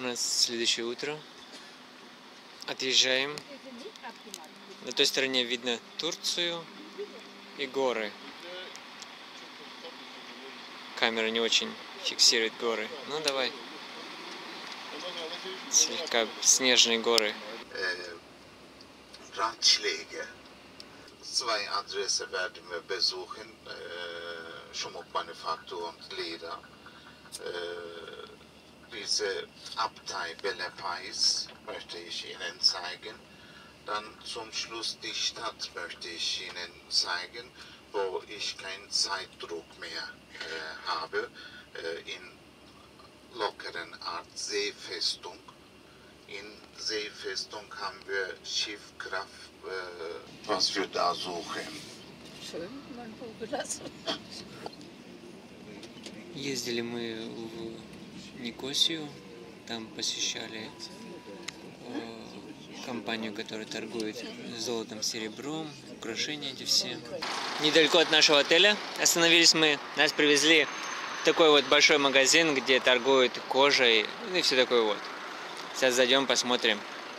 нас следующее утро. Отъезжаем. На той стороне видно Турцию и горы. Камера не очень фиксирует горы. Ну давай. Слегка снежные горы. Ratschläge. Zwei Adressen werden wir besuchen. Schmuckmanufaktur und Leder. Diese Abtei Belepais möchte ich Ihnen zeigen. Dann zum Schluss die Stadt möchte ich Ihnen zeigen, wo ich keinen Zeitdruck mehr habe. In lockeren Art Seefestung. In Seefestung haben wir Schiffkraft, was wir da suchen. Schön, man das. Ездили мы в Никосию, там посещали компанию, которая торгует золотом, серебром, украшения эти все. Недалеко от нашего отеля остановились мы, нас привезли в такой вот большой магазин, где торгуют кожей, ну и все такое вот. Сейчас зайдем, посмотрим.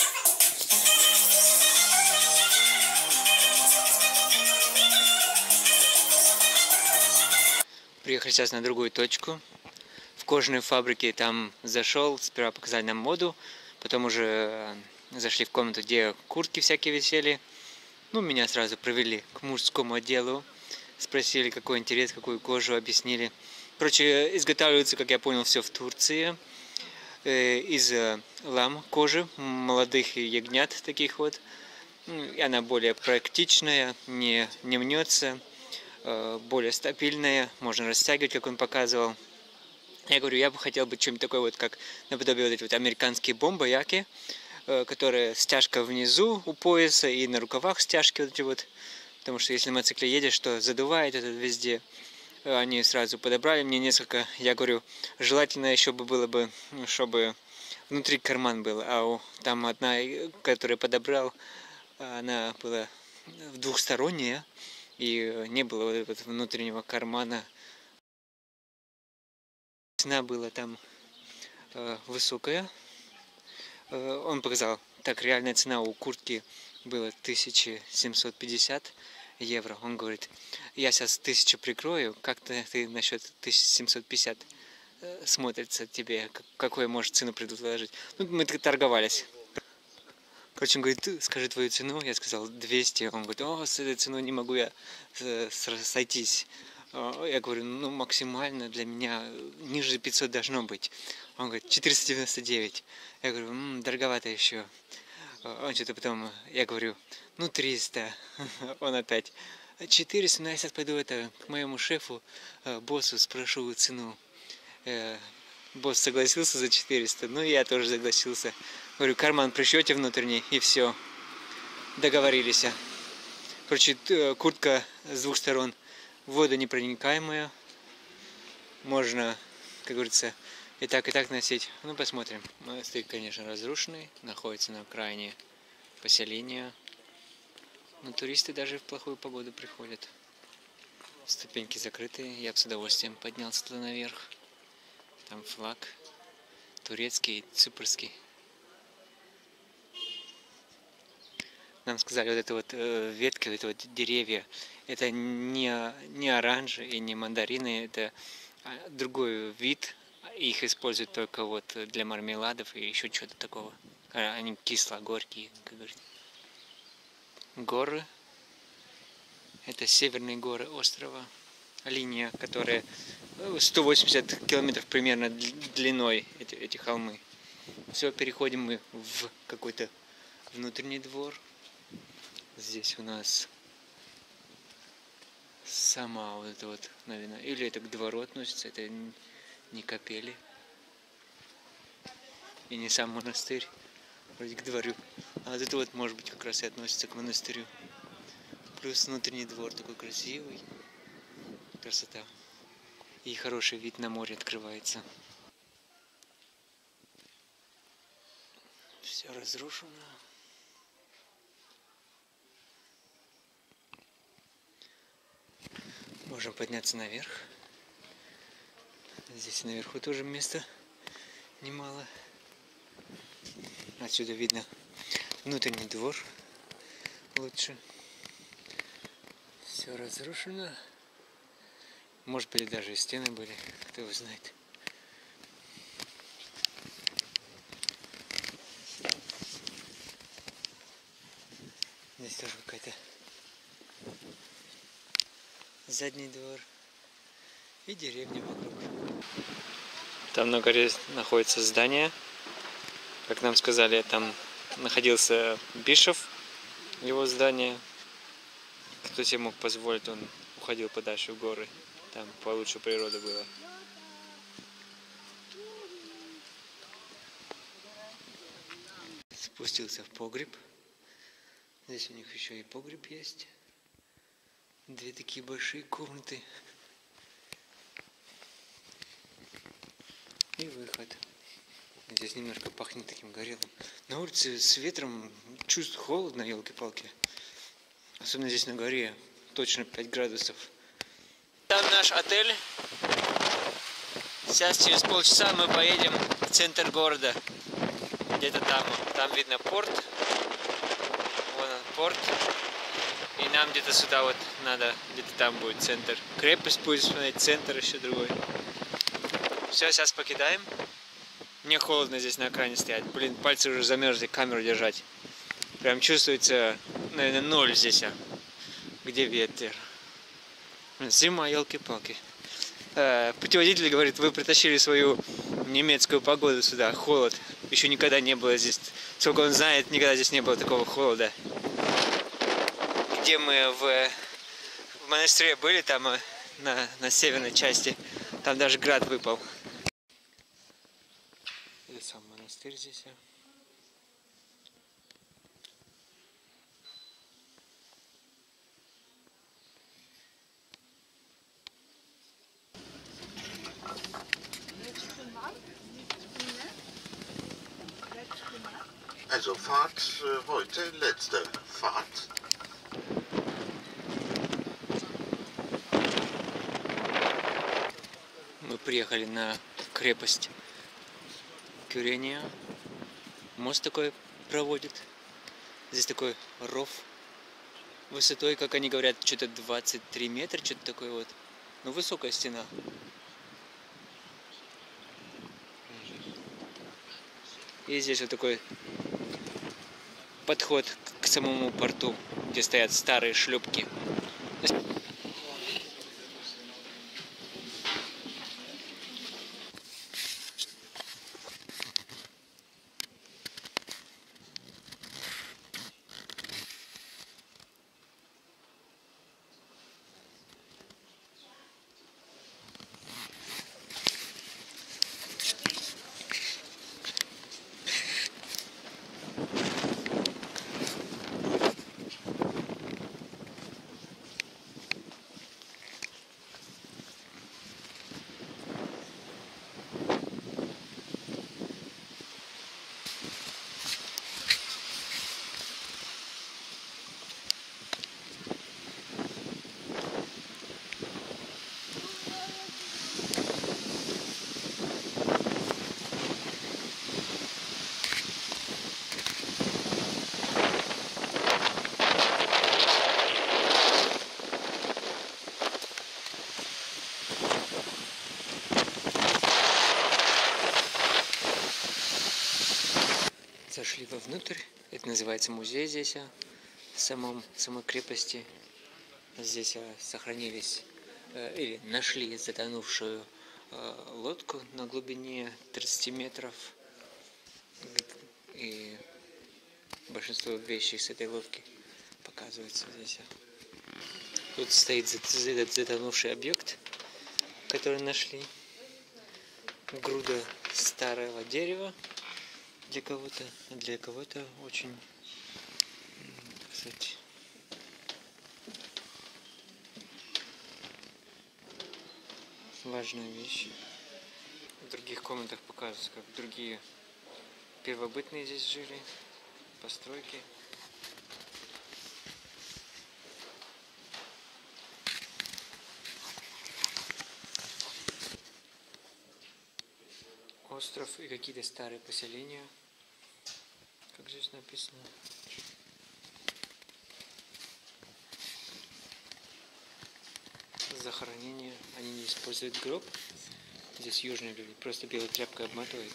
Приехали сейчас на другую точку. В кожаной фабрике там зашел, сперва показали нам моду, потом уже зашли в комнату, где куртки всякие висели. Ну, меня сразу провели к мужскому отделу, спросили, какой интерес, какую кожу, объяснили. Короче, изготавливается, как я понял, все в Турции. Из лам кожи, молодых ягнят таких вот. И она более практичная, не мнется, более стабильная, можно растягивать, как он показывал. Я говорю, я бы хотел быть чем-то такое вот, как наподобие вот эти вот американские бомбояки, которые стяжка внизу у пояса и на рукавах стяжки вот эти вот. Потому что если на мотоцикле едешь, то задувает это везде. Они сразу подобрали мне несколько. Я говорю, желательно еще бы было бы, чтобы внутри карман был. А там одна, которую подобрал, она была двухсторонняя. И не было вот этого внутреннего кармана. Цена была там высокая. Он показал, так реальная цена у куртки была 1750 евро. Он говорит, я сейчас 1000 прикрою, как-то ты насчет 1750 смотрится тебе, какую может цену предложить. Ну, мы торговались. Короче, он говорит, скажи твою цену. Я сказал 200. Он говорит, о, с этой ценой не могу я сойтись. Я говорю, ну максимально для меня ниже 500 должно быть. Он говорит, 499. Я говорю, дороговато еще. Он что-то потом, я говорю, ну 300. Он опять, 400, но я сейчас пойду к моему шефу, боссу, спрошу цену. Босс согласился за 400, ну я тоже согласился. Говорю, карман пришьете внутренний, и все. Договорились. Короче, куртка с двух сторон водонепроникаемая. Можно, как говорится, и так носить. Ну, посмотрим. Монастырь, конечно, разрушенный, находится на окраине поселения. Но туристы даже в плохую погоду приходят. Ступеньки закрытые. Я бы с удовольствием поднялся туда наверх. Там флаг турецкий, ципрский. Нам сказали, вот это вот ветки, вот это вот деревья, это не оранжи и не мандарины, это другой вид. Их используют только вот для мармеладов и еще чего-то такого. Они кисло-горькие, как говорится. Горы. Это северные горы острова. Линия, которая 180 километров примерно длиной, эти холмы. Все, переходим мы в какой-то внутренний двор. Здесь у нас сама вот это вот, наверное, или это к двору относится, это не капели. И не сам монастырь, вроде к двору. А вот это вот, может быть, как раз и относится к монастырю. Плюс внутренний двор такой красивый. Красота. И хороший вид на море открывается. Все разрушено. Можем подняться наверх. Здесь наверху тоже места немало. Отсюда видно внутренний двор лучше. Все разрушено. Может быть, даже и стены были, кто его знает. Здесь тоже какая-то задний двор и деревня вокруг. Там на горе находится здание. Как нам сказали, там находился Бишов, его здание. Кто себе мог позволить, он уходил подальше в горы. Там получше природа была. Спустился в погреб. Здесь у них еще и погреб есть. Две такие большие комнаты. И выход. Здесь немножко пахнет таким горелым. На улице с ветром чувствую холодно, елки-палки. Особенно здесь на горе. Точно 5 градусов. Там наш отель. Сейчас через полчаса мы поедем в центр города. Где-то там. Там видно порт. Вон он, порт. И нам где-то сюда вот надо. Где-то там будет центр. Крепость будет смотреть, центр еще другой. Все, сейчас покидаем. Мне холодно здесь на экране стоять. Блин, пальцы уже замерзли камеру держать. Прям чувствуется, наверное, 0 здесь. Где ветер? Зима, елки-палки. Путеводитель говорит, вы притащили свою немецкую погоду сюда. Холод. Еще никогда не было здесь. Сколько он знает, никогда здесь не было такого холода. Где мы в монастыре были, там на северной части. Там даже град выпал. Это сам монастырь здесь. Also Fahrt heute, letzte Fahrt. Мы приехали на крепость Кюрения. Мост такой проводит. Здесь такой ров высотой, как они говорят, что-то 23 метра, что-то такое вот. Ну, высокая стена. И здесь вот такой подход к самому порту, где стоят старые шлюпки. Зашли вовнутрь. Это называется музей здесь, в самой крепости. Здесь сохранились или нашли затонувшую лодку на глубине 30 метров. И большинство вещей с этой лодки показывается здесь. Тут стоит этот затонувший объект, который нашли. Груда старого дерева. Для кого-то очень, кстати, важная вещь. В других комнатах показывается, как другие первобытные здесь жили, постройки. Остров и какие-то старые поселения. Как здесь написано? Захоронение. Они не используют гроб. Здесь южные люди просто белой тряпкой обматывают.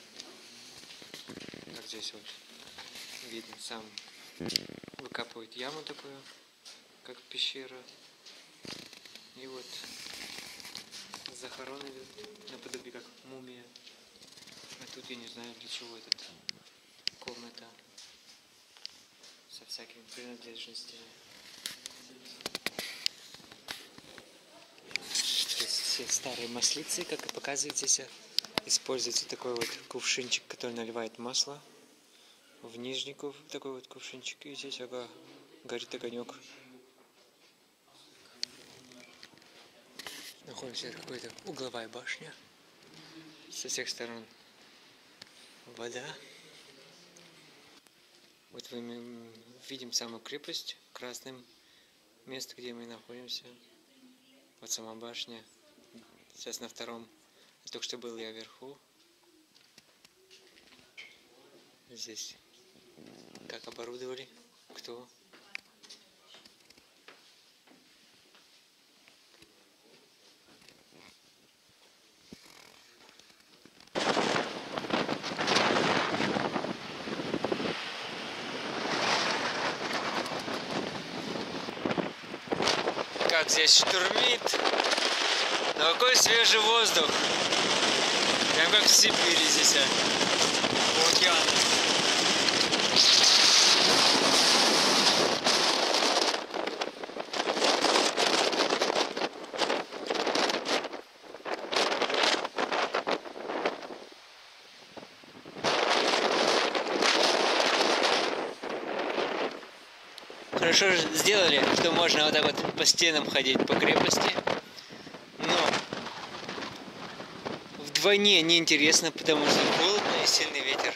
Как здесь вот видно, сам выкапывают яму такую, как пещера. И вот захоронены наподобие как мумия. А тут я не знаю для чего этот комната со всякими принадлежностями. Все старые маслицы, как и показывает здесь, используется такой вот кувшинчик, который наливает масло в нижний такой вот кувшинчик, и здесь горит огонек. Находимся в какой-то угловая башня, со всех сторон вода. Вот мы видим саму крепость красным, место, где мы находимся. Вот сама башня. Сейчас на втором. Только что был я вверху. Здесь как оборудовали, кто. Как здесь штурмит. Но какой свежий воздух. Прям как в Сибири здесь. У океана. Хорошо сделали, что можно вот так вот по стенам ходить по крепости. Но вдвойне неинтересно, потому что холодно и сильный ветер.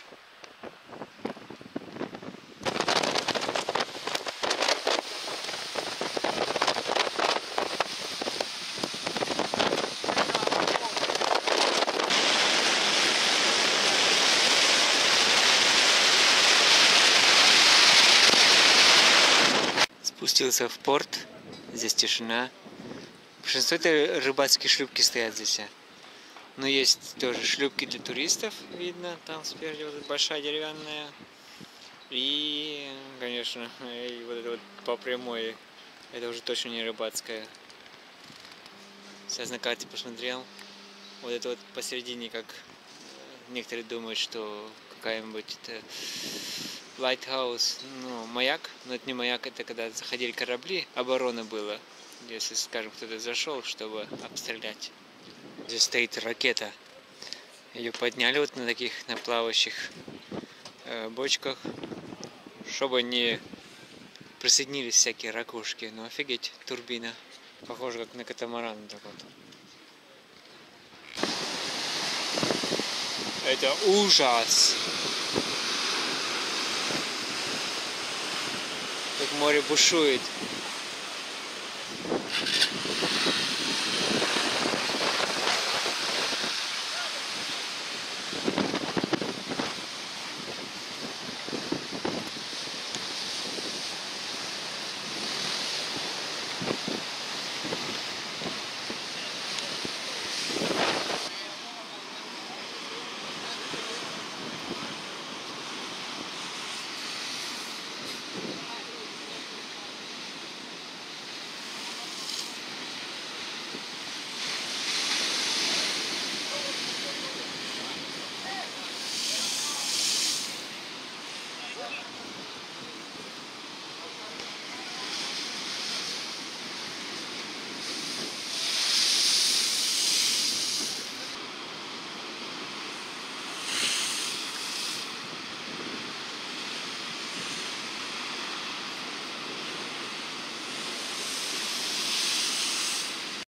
Спустился в порт, здесь тишина. Большинство это рыбацкие шлюпки стоят здесь. Но есть тоже шлюпки для туристов, видно, там спереди вот эта большая деревянная. И, конечно, и вот это вот по прямой, это уже точно не рыбацкая. Сейчас на карте посмотрел, вот это вот посередине, как некоторые думают, что какая-нибудь это лайтхаус, ну, маяк, но это не маяк, это когда заходили корабли, оборона была, если, скажем, кто-то зашел, чтобы обстрелять. Здесь стоит ракета, ее подняли вот на таких, на плавающих бочках, чтобы не присоединились всякие ракушки, ну офигеть, турбина, похоже как на катамаран так вот. Это ужас! Как море бушует.